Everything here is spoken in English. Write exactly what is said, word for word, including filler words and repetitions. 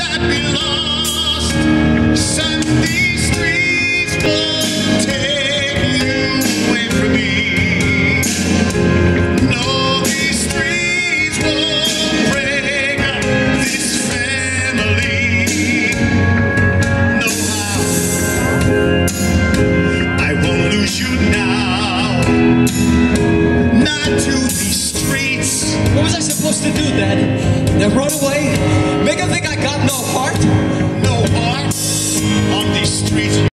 not be lost. Son, these streets won't take you away from me. No, these streets won't break up this family. No, how I won't lose you now. Not to these streets. What was I supposed to do then? Then run away? Make them think I got no heart? No heart on these streets.